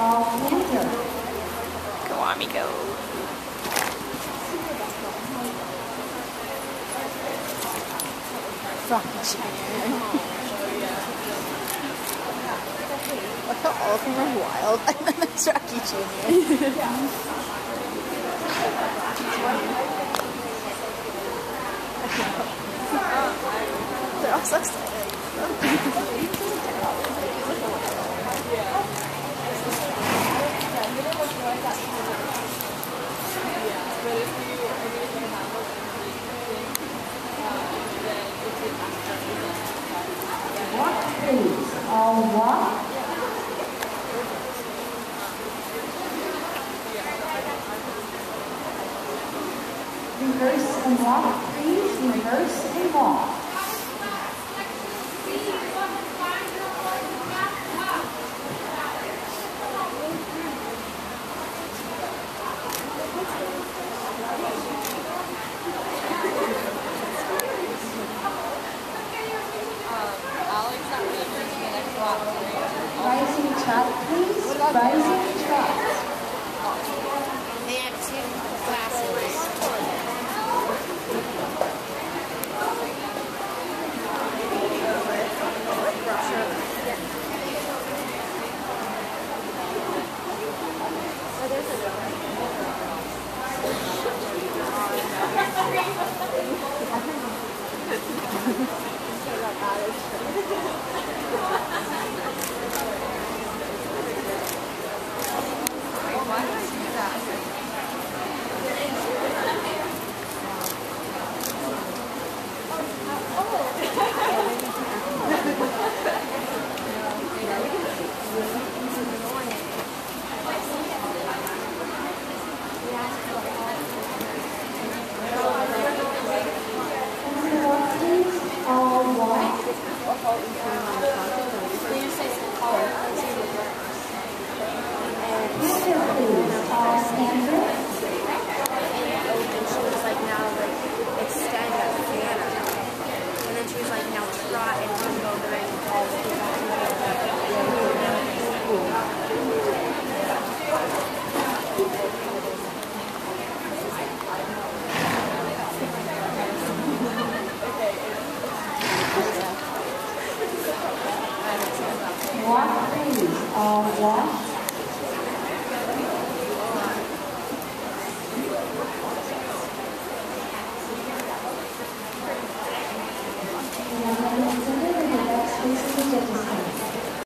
all canter. Go on, me go. Rocky Jr. Look how all of them are wild. And then there's Rocky Jr. They're all so excited. Walk, please. All walk. Reverse and walk, please. Reverse and walk. Rising trot, please. Rising trot. They have two classes. Walk, please. All walk. And then consider the next space of the judges.